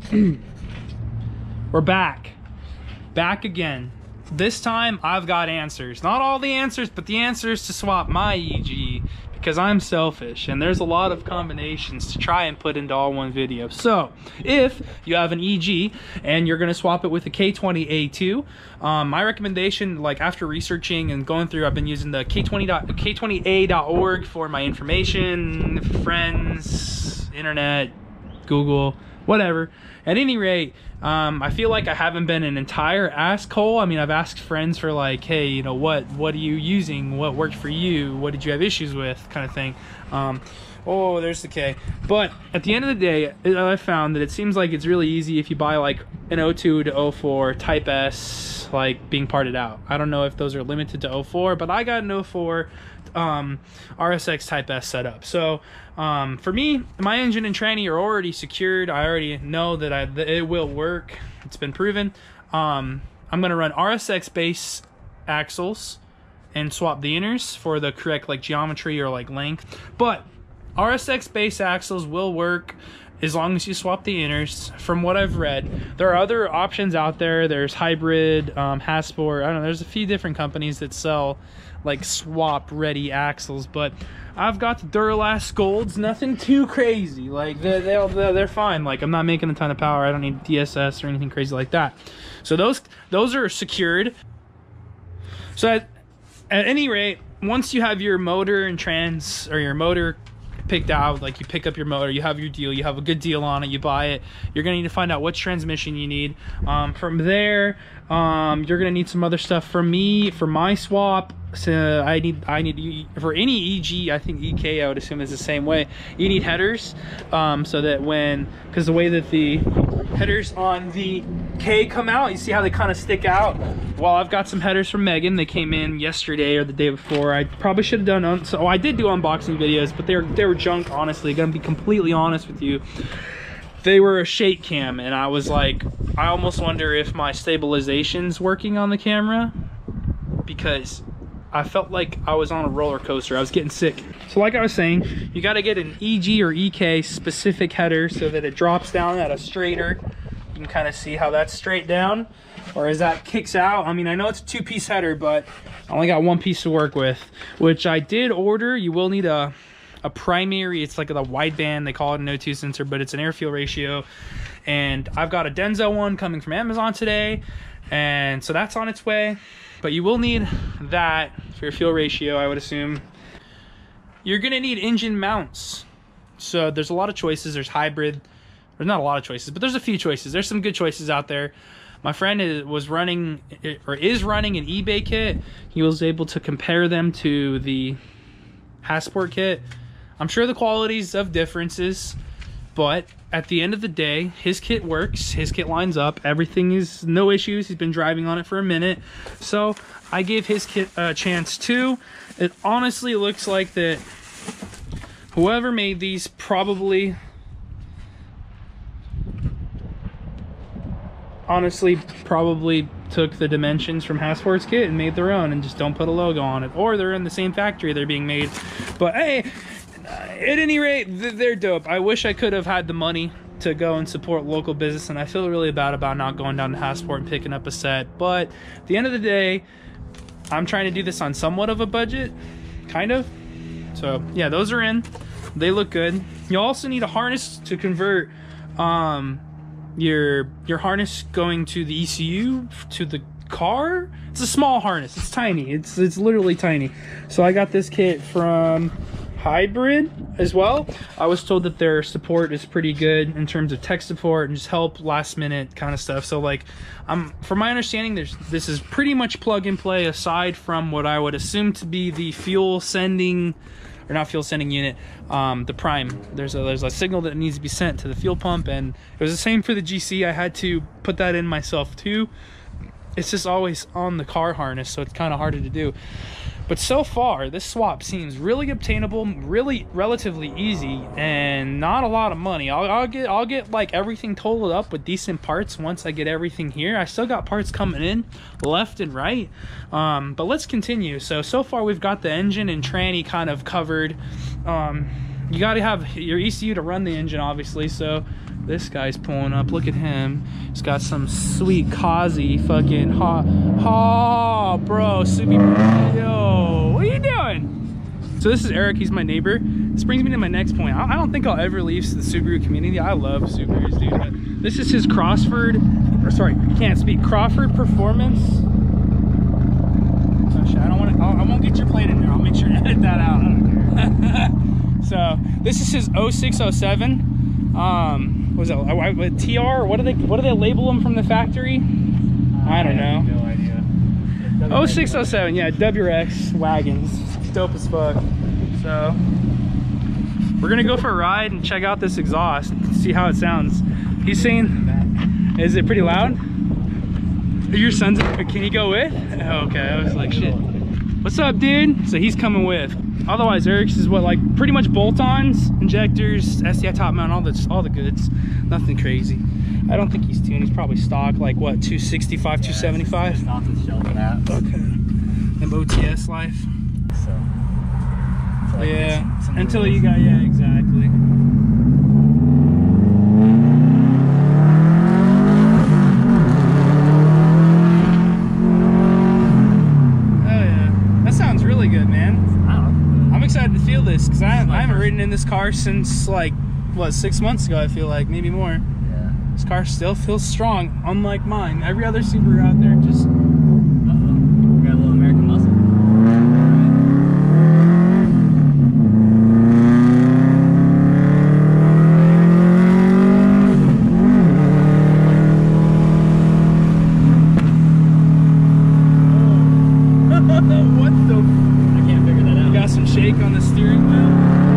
We're back again. This time I've got answers. Not all the answers, but the answers to swap my EG, because I'm selfish and there's a lot of combinations to try and put into all one video. So if you have an EG and you're going to swap it with a K20A2, my recommendation, like after researching and going through, I've been using the K20A.org for my information, friends, internet, Google, whatever. At any rate, I feel like I haven't been an entire asshole. I mean, I've asked friends for like, hey, you know, what are you using? What worked for you? What did you have issues with? Kind of thing. Oh, there's the K. But at the end of the day, I found that it seems like it's really easy if you buy like an 02 to 04 Type S, like being parted out. I don't know if those are limited to 04, but I got an 04 RSX Type S setup. So for me, my engine and tranny are already secured. I already know that it will work. It's been proven. I'm gonna run RSX base axles and swap the inners for the correct like geometry or like length. But RSX base axles will work as long as you swap the inners. From what I've read, there are other options out there. There's Hybrid, Hasport. I don't know. There's a few different companies that sell like swap ready axles, but I've got the Duralast Golds. Nothing too crazy. Like they're fine. Like I'm not making a ton of power. I don't need DSS or anything crazy like that. So those are secured. So at any rate, once you have your motor and trans, or your motor picked out, like you pick up your motor, you have your deal, you have a good deal on it, you buy it, you're gonna need to find out which transmission you need. From there, you're gonna need some other stuff. For me, for my swap, so I need for any EG, I think EK I would assume is the same way. You need headers, so that because the way that the headers on the K come out, you see how they kind of stick out. Well, I've got some headers from Megan. They came in yesterday or the day before. I probably should have done I did do unboxing videos, but they were junk, honestly. Gonna be completely honest with you. They were a shake cam, and I was like, I almost wonder if my stabilization's working on the camera, because I felt like I was on a roller coaster. I was getting sick. So like I was saying, you got to get an EG or EK specific header so that it drops down at a straighter. You can kind of see how that's straight down, or as that kicks out. I mean, I know it's a two-piece header, but I only got one piece to work with, which I did order. You will need a primary. It's like a wideband. They call it an O2 sensor, but it's an air-fuel ratio. And I've got a Denso one coming from Amazon today, and so that's on its way. But you will need that for your fuel ratio, I would assume. You're gonna need engine mounts. So there's a lot of choices. There's hybrid. There's not a lot of choices, but there's a few choices. There's some good choices out there. My friend is running an eBay kit. He was able to compare them to the Hasport kit. I'm sure the qualities of differences, but at the end of the day, his kit works. His kit lines up. Everything is no issues. He's been driving on it for a minute. So I gave his kit a chance too. It honestly looks like that whoever made these probably took the dimensions from Hasport's kit and made their own and just don't put a logo on it. Or they're in the same factory they're being made. But hey, at any rate, they're dope. I wish I could have had the money to go and support local business, and I feel really bad about not going down to Hasport and picking up a set. But at the end of the day, I'm trying to do this on somewhat of a budget, kind of. So yeah, those are in. They look good. You also need a harness to convert your harness going to the ECU to the car. It's a small harness. It's tiny. It's literally tiny. So I got this kit from Hybrid as well. I was told that their support is pretty good in terms of tech support and just help last minute kind of stuff. So like, from my understanding, this is pretty much plug and play, aside from what I would assume to be the fuel sending, or not fuel sending unit, the prime. There's a signal that needs to be sent to the fuel pump, and it was the same for the GC. I had to put that in myself too. It's just always on the car harness, so it's kind of harder to do. But so far, this swap seems really obtainable, really relatively easy, and not a lot of money. I'll get like everything totaled up with decent parts once I get everything here. I still got parts coming in left and right, but let's continue. So far we've got the engine and tranny kind of covered. You got to have your ECU to run the engine, obviously. So This guy's pulling up. Look at him. He's got some sweet Kazi fucking bro, Subi. Yo, what are you doing? So this is Eric. He's my neighbor. This brings me to my next point. I don't think I'll ever leave the Subaru community. I love Subarus, dude. But this is his Crawford Performance. Oh shit, I won't get your plate in there. I'll make sure to edit that out. So this is his 0607. What was that? TR? What do they label them from the factory? I don't know. No idea. 0607, yeah, WRX wagons. Dope as fuck. So we're gonna go for a ride and check out this exhaust, see how it sounds. He's saying, is it pretty loud? Your son's, can he go with? Okay, I was like, shit. What's up, dude? So he's coming with. Otherwise, Eric's is what, like pretty much bolt-ons, injectors, STI top mount, all the goods. Nothing crazy. I don't think he's tuned. He's probably stock, like what, 265, 275? It's off the shelf of that. Okay. MOTS life. So. Like Yeah. some Until rules. you got, yeah, exactly. I'm excited to feel this because I haven't ridden in this car since like what, 6 months ago. I feel like maybe more. Yeah. This car still feels strong, unlike mine. Every other Subaru out there just. We got a little American muscle. What the? I can't figure that out. Got some shake on the steering wheel.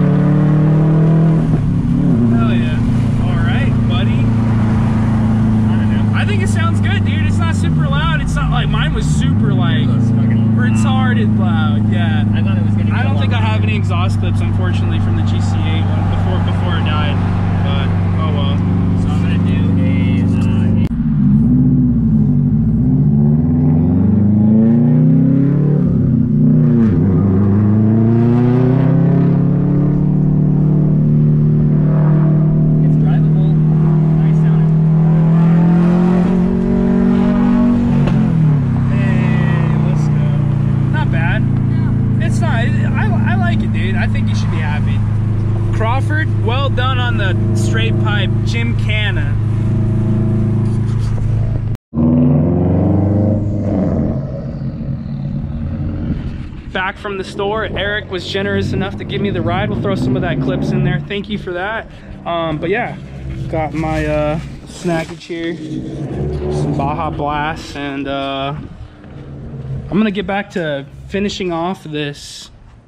Hell yeah. Alright, buddy. I don't know. I think it sounds good, dude. It's not super loud. It's not like mine was super like retarded loud. Yeah. I thought it was gonna. I don't think I have any exhaust clips, unfortunately, from the GC8 one before it died. But oh well. So I'm gonna do a. It's drivable. Nice sounding. Hey, let's go. Not bad. It's not. I like it, dude. I think you should be happy. Crawford, well done on the straight pipe, Gymkhana. Back from the store, Eric was generous enough to give me the ride. We'll throw some of that clips in there. Thank you for that. But yeah, got my snackage here, some Baja Blast, and I'm gonna get back to finishing off this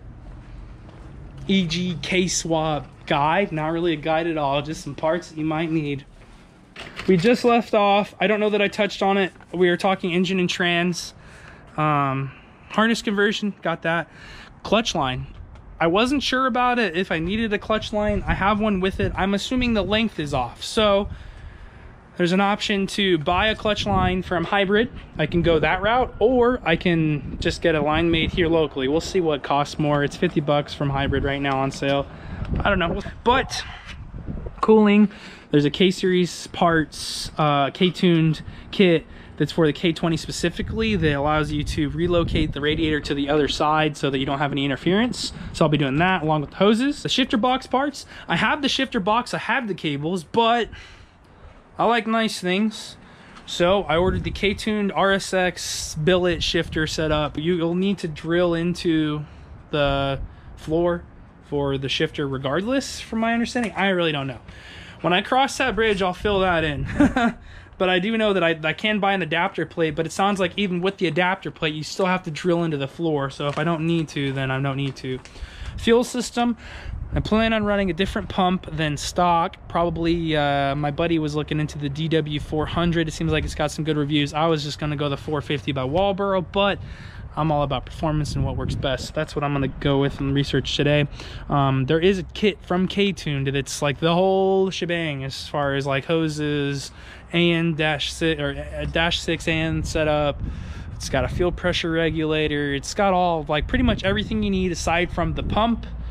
EG K-Swap guide. Not really a guide at all, just some parts that you might need. We just left off, I don't know that I touched on it, we were talking engine and trans, harness conversion, got that. Clutch line, I wasn't sure about it, if I needed a clutch line. I have one with it. I'm assuming the length is off, so there's an option to buy a clutch line from Hybrid. I can go that route, or I can just get a line made here locally. We'll see what costs more. It's 50 bucks from Hybrid right now on sale. I don't know, but cooling, there's a K-Series parts, K-tuned kit that's for the K20 specifically that allows you to relocate the radiator to the other side so that you don't have any interference. So I'll be doing that along with the hoses. The shifter box parts, I have the shifter box, I have the cables, but I like nice things. So I ordered the K-tuned RSX billet shifter setup. You'll need to drill into the floor for the shifter regardless, from my understanding. I really don't know. When I cross that bridge, I'll fill that in. But I do know that I can buy an adapter plate, but it sounds like even with the adapter plate, you still have to drill into the floor. So if I don't need to, then I don't need to. Fuel system, I plan on running a different pump than stock. Probably my buddy was looking into the DW400. It seems like it's got some good reviews. I was just gonna go the 450 by Walboro, but I'm all about performance and what works best. So that's what I'm gonna go with and research today. There is a kit from K-Tuned that's like the whole shebang as far as like hoses and dash 6 and setup. It's got a fuel pressure regulator. It's got all, like, pretty much everything you need aside from the pump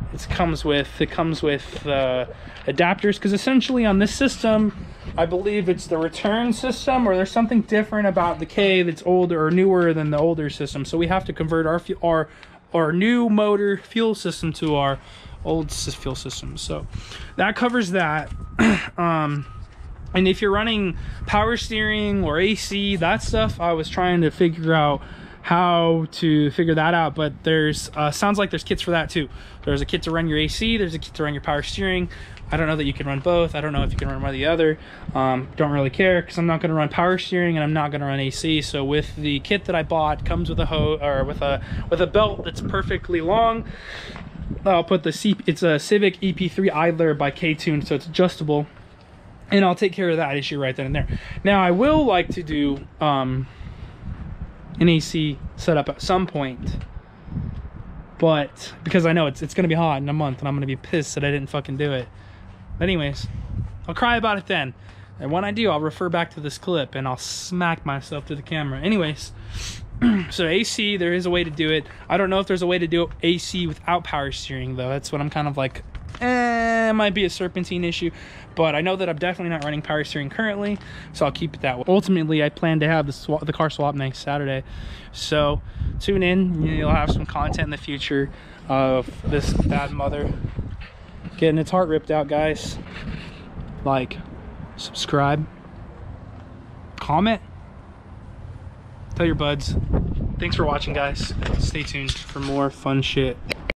it comes with adapters, because essentially on this system, I believe it's the return system, or there's something different about the K that's older or newer than the older system. So we have to convert our new motor fuel system to our old fuel system. So that covers that. And if you're running power steering or AC, that stuff, I was trying to figure out how to figure that out, but there's sounds like there's kits for that too. There's a kit to run your AC, there's a kit to run your power steering. I don't know that you can run both. I don't know if you can run one or the other. Don't really care, because I'm not going to run power steering and I'm not going to run AC. So with the kit that I bought, comes with a hose, or with a belt that's perfectly long. I'll put it's a Civic EP3 Idler by K-Tune, so it's adjustable, and I'll take care of that issue right then and there. Now I will like to do an AC setup at some point, but because I know it's going to be hot in a month and I'm going to be pissed that I didn't fucking do it. But anyways, I'll cry about it then, and when I do, I'll refer back to this clip and I'll smack myself to the camera. Anyways, so AC, there is a way to do it. I don't know if there's a way to do AC without power steering though. That's what I'm kind of like, it might be a serpentine issue, but I know that I'm definitely not running power steering currently, so I'll keep it that way. Ultimately, I plan to have the car swap next Saturday, so tune in. You'll have some content in the future of this bad mother getting its heart ripped out, guys. Like, subscribe, comment, tell your buds. Thanks for watching, guys. Stay tuned for more fun shit.